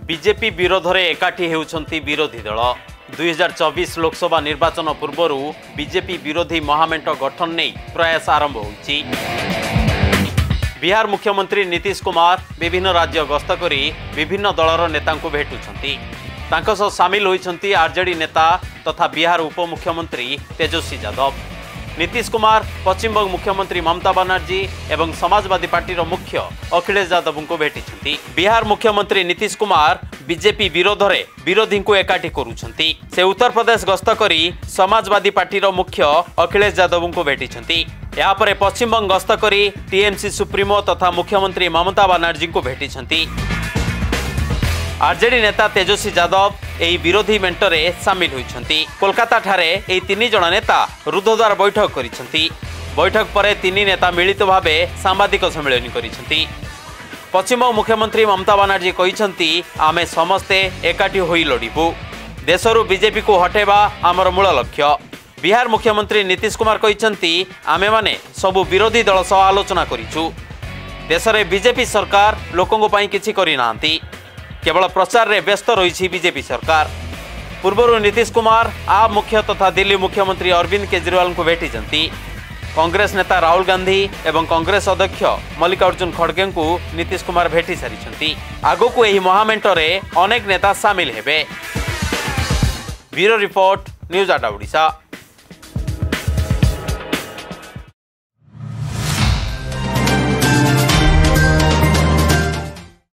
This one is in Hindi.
बीजेपी विरोध में एकाठी होउछंती विरोधी दल 2024 लोकसभा निर्वाचन पूर्व बीजेपी विरोधी महामेंट गठन नहीं प्रयास आरंभ होइछि। बिहार मुख्यमंत्री नीतीश कुमार विभिन्न राज्य गस्त करी विभिन्न दलर नेता भेटुछंती। तांको सह सामिल होइछंती आरजेडी नेता तथा बिहार उपमुख्यमंत्री तेजस्वी यादव। नीतीश कुमार पश्चिमबंग मुख्यमंत्री ममता बनर्जी एवं समाजवादी पार्टी मुख्य अखिलेश यादव को भेटिछंती। बिहार मुख्यमंत्री नीतीश कुमार बीजेपी विरोध में विरोधी को एकाठी करुछंती। से उत्तर प्रदेश गस्त करी समाजवादी पार्टी मुख्य अखिलेश यादव को भेटिछंती। यहाँ पर पश्चिमबंग गस्त करी टीएमसी सुप्रीमो तथा मुख्यमंत्री ममता बनर्जी को भेटिछंती। आरजेडी नेता तेजस्वी यादव एही विरोधी मेंटरे सामिल होइछंती। कोलकाता ठारे एही तीन जण नेता रुद्धद्वार बैठक करिछंती। बैठक पर तीन नेता मिलित भावे सांबादिक सम्मेलन करिछंती। पश्चिमबंग मुख्यमंत्री ममता बनर्जी कहिछंती आमे समस्ते एकाठी होई लड़िबु। देशरु बीजेपी को हटेबा आमर मूल लक्ष्य। बिहार मुख्यमंत्री नीतीश कुमार कहिछंती आमे माने सबु विरोधी दल सह आलोचना करिछु। देश में बीजेपी सरकार लोकंको पई किछि करि नांती। केवल प्रचार रे व्यस्त रही बीजेपी सरकार। पूर्व नीतीश कुमार आप मुख्य तथा दिल्ली मुख्यमंत्री अरविंद केजरीवाल को भेटिछंती। कांग्रेस नेता राहुल गांधी एवं कांग्रेस अध्यक्ष मल्लिकार्जुन खड़गे को नीतीश कुमार भेटी सारी। आगकू एही महामेंटरे अनेक नेता सामिल हेबे। Bureau report news 8 Odisha.